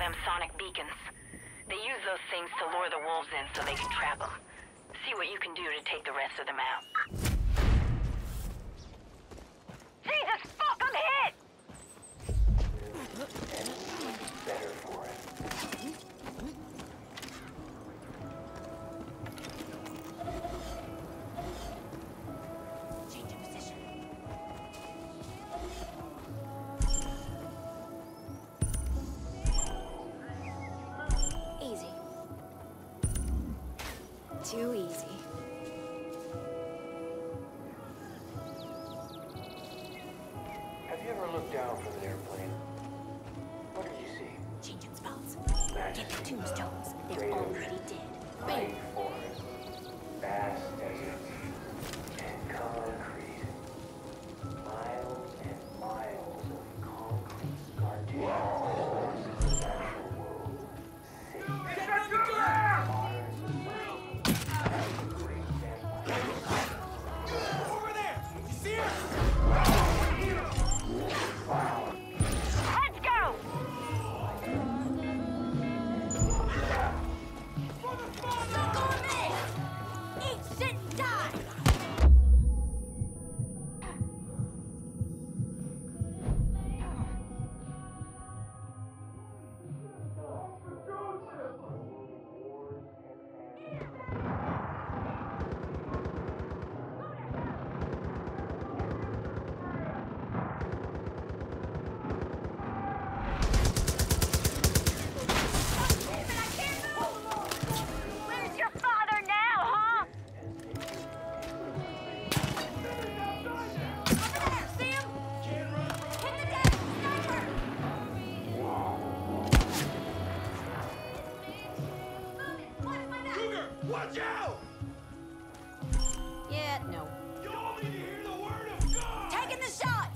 them sonic beacons. They use those things to lure the wolves in so they can trap them. See what you can do to take the rest of them out. Jesus fuck, I'm hit! Better for it. Change your position. Easy. Too easy. Have you ever looked down from an airplane? What did you see? Changing spots. Majesty, Get the tombstones. They're great already ocean, dead. mighty Bam! forest, vast deserts, and concrete. Miles and miles of concrete cartoons. Natural world. Cities. Modern society. Great empires. Over there! You see her? Let's go! Suck on this! Eat shit and die! Where's your father now, huh? Over there! See him? Hit the deck! Sniper! Watch my back! Cougar, watch out! Yeah, no. Y'all need to hear the word of God! Taking the shot!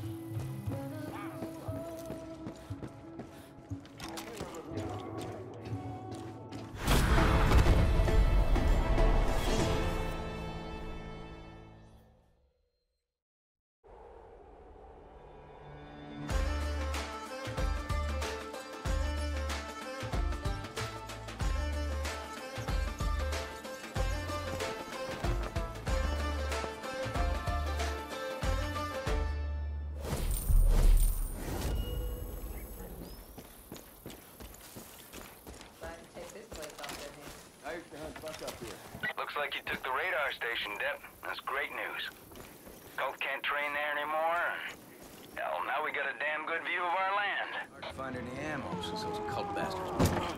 I used to hunt buck up here. Looks like you took the radar station, Dep. That's great news. Cult can't train there anymore. Hell, now we got a damn good view of our land. Hard to find any ammo since those cult bastards.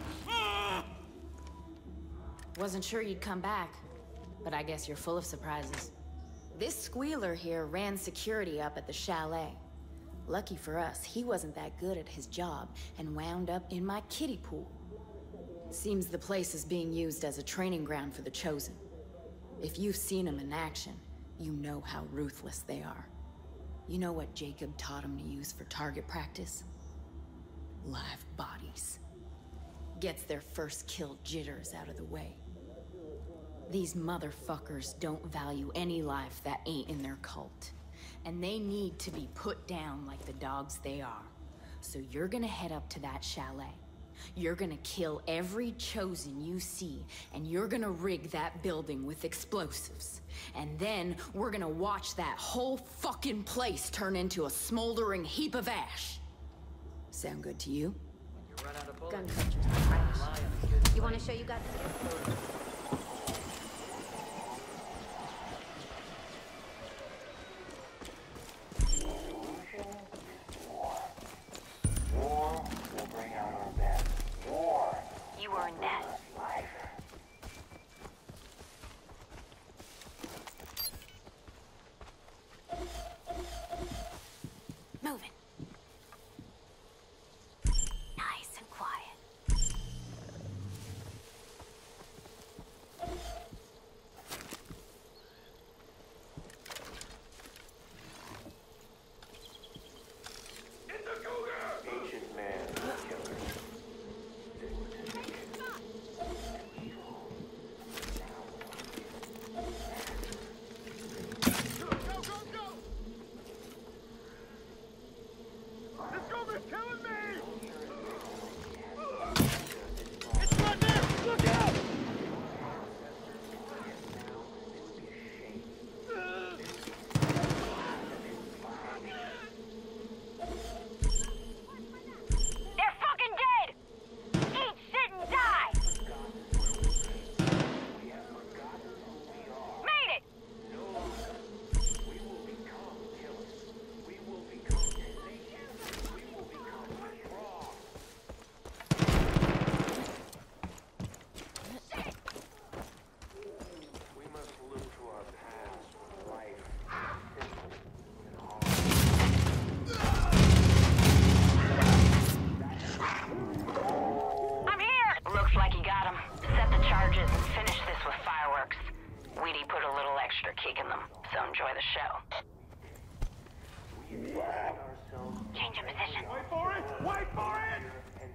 Wasn't sure you'd come back, but I guess you're full of surprises. This squealer here ran security up at the chalet. Lucky for us, he wasn't that good at his job and wound up in my kiddie pool. Seems the place is being used as a training ground for the Chosen. If you've seen them in action, you know how ruthless they are. You know what Jacob taught him to use for target practice? Live bodies. Gets their first kill jitters out of the way. These motherfuckers don't value any life that ain't in their cult. And they need to be put down like the dogs they are. So you're gonna head up to that chalet. You're gonna kill every Chosen you see, and you're gonna rig that building with explosives. And then we're gonna watch that whole fucking place turn into a smoldering heap of ash. Sound good to you? Gun culture's trash. You want to show you got this? War will bring out our best. War. You earned that. Life. Moving. Nice and quiet. Change of position. Wait for it! Wait for it!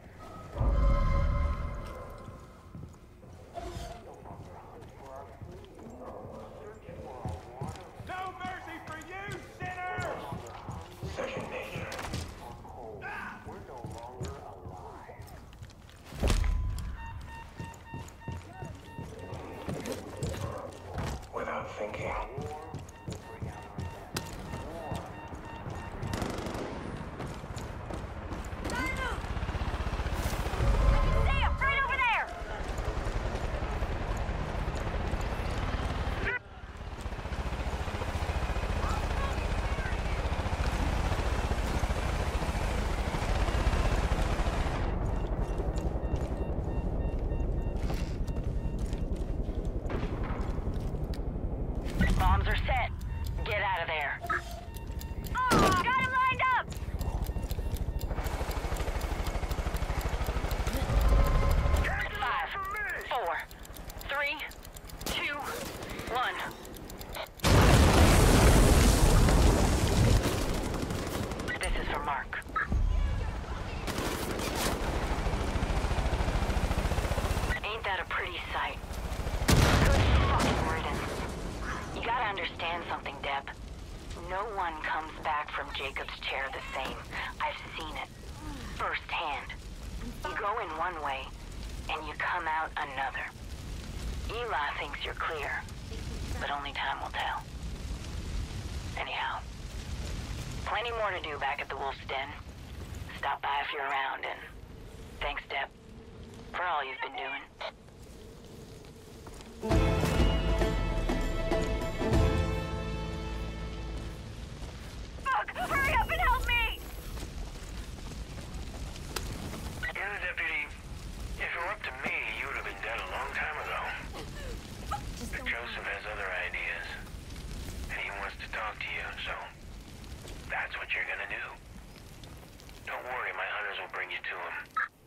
No mercy for you, sinner! Second nature. We're no longer alive. Without thinking. Bombs are set. Get out of there. Oh, got him lined up! 5, 4, 3, 2, 1. This is for Mark. Ain't that a pretty sight? Good fucking riddance. You gotta understand something, Deb. No one comes back from Jacob's chair the same. I've seen it. Firsthand. You go in one way, and you come out another. Eli thinks you're clear, but only time will tell. Anyhow, plenty more to do back at the Wolf's Den. Stop by if you're around, and thanks, Deb, for all you've been doing. Hurry up and help me! You're the deputy. If it were up to me, you would have been dead a long time ago. But Joseph has other ideas. And he wants to talk to you, so that's what you're gonna do. Don't worry, my hunters will bring you to him.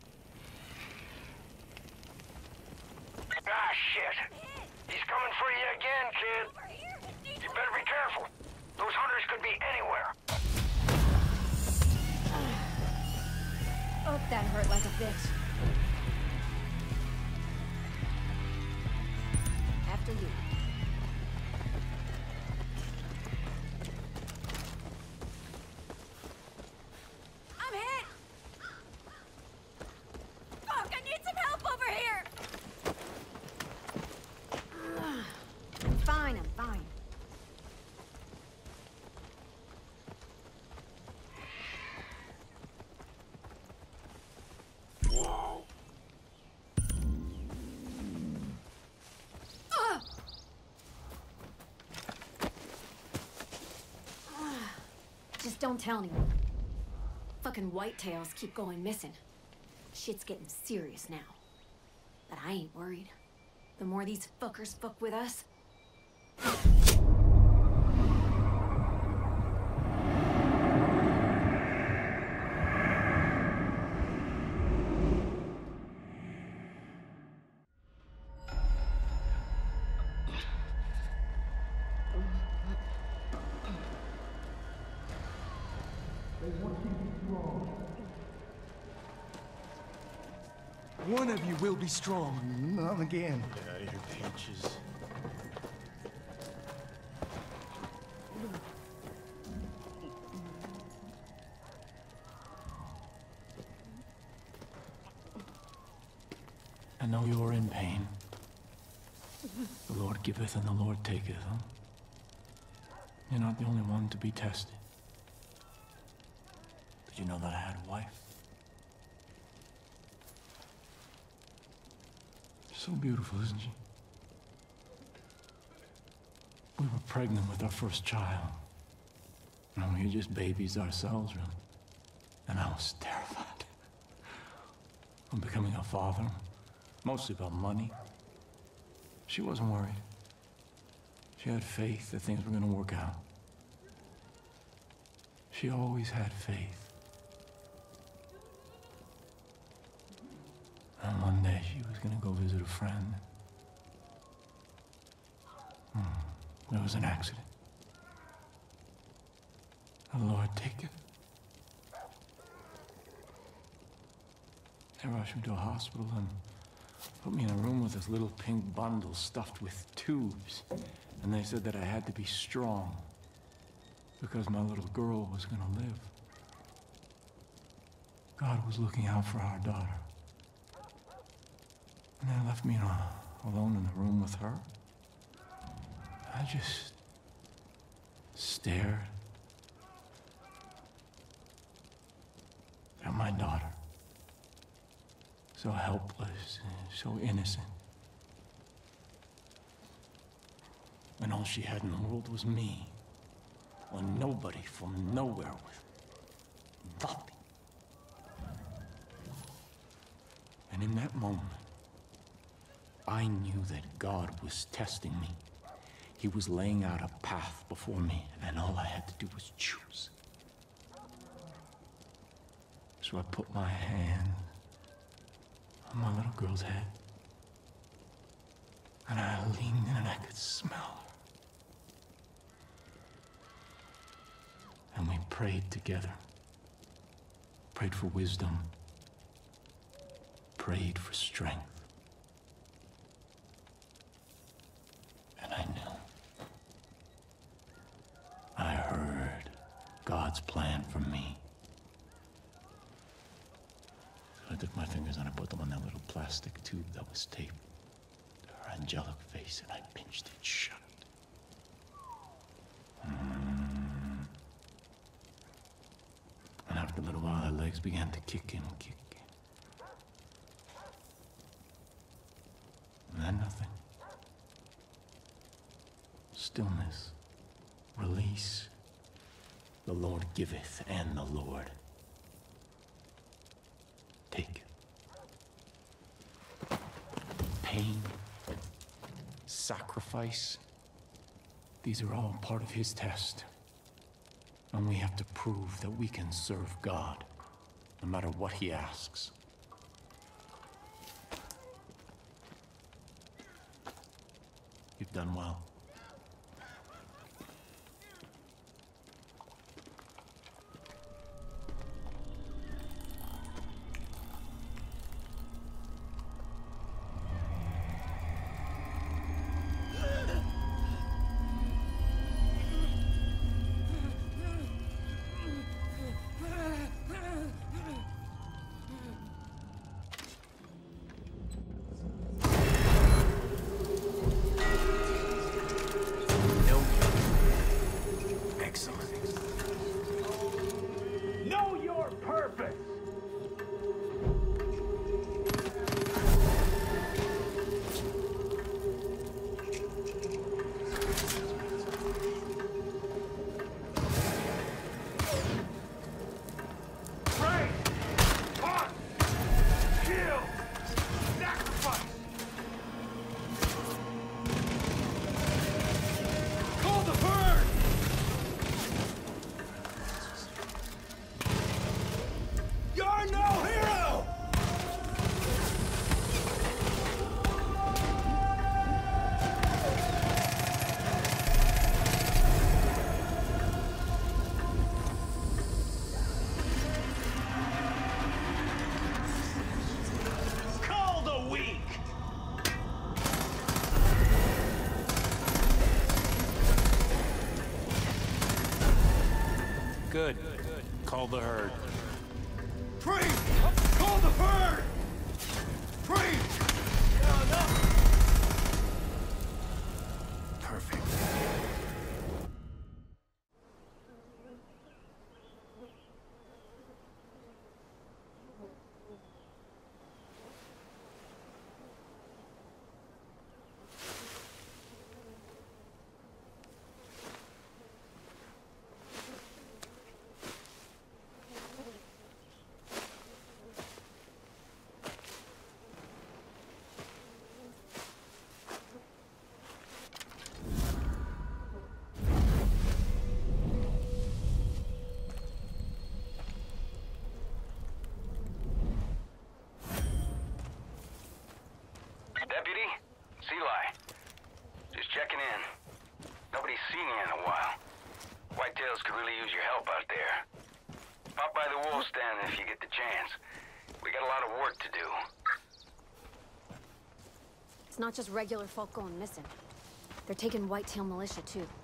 Ah, shit! He's coming for you again, kid! You better be careful. Those hunters could be anywhere. Oh, that hurt like a bitch. After you. I'm hit! Fuck, I need some help over here! I'm fine, I'm fine. Just don't tell anyone. Fucking whitetails keep going missing. Shit's getting serious now. But I ain't worried. The more these fuckers fuck with us... One of you will be strong. Not again. Get out of here, Peaches. I know you are in pain. The Lord giveth and the Lord taketh, huh? You're not the only one to be tested. Did you know that I had a wife? So beautiful, isn't she? We were pregnant with our first child. And we were just babies ourselves, really. And I was terrified. I'm becoming a father, mostly about money. She wasn't worried. She had faith that things were gonna work out. She always had faith. And one day she was gonna go visit a friend. There was an accident. The Lord take it. They rushed me to a hospital and put me in a room with this little pink bundle stuffed with tubes. And they said that I had to be strong because my little girl was gonna live. God was looking out for our daughter. And they left me alone in the room with her. I just stared at my daughter. So helpless, so innocent. And all she had in the world was me. Well, nobody from nowhere with nothing. And in that moment, I knew that God was testing me. He was laying out a path before me, and all I had to do was choose. So I put my hand on my little girl's head, and I leaned in and I could smell her. And we prayed together. Prayed for wisdom. Prayed for strength. And I knew. I heard God's plan for me. So I took my fingers and I put them on that little plastic tube that was taped to her angelic face, and I pinched it shut. And after a little while, her legs began to kick in. And then nothing. Stillness. Release. The Lord giveth, and the Lord taketh. Pain. Sacrifice. These are all part of his test. And we have to prove that we can serve God, no matter what he asks. You've done well. Good. Call the herd. Tree! Call the herd! Tree! Perfect. Deputy? Eli. Just checking in. Nobody's seen you in a while. Whitetails could really use your help out there. Pop by the wolf stand if you get the chance. We We got a lot of work to do. It's not just regular folk going missing. They're taking whitetail militia, too.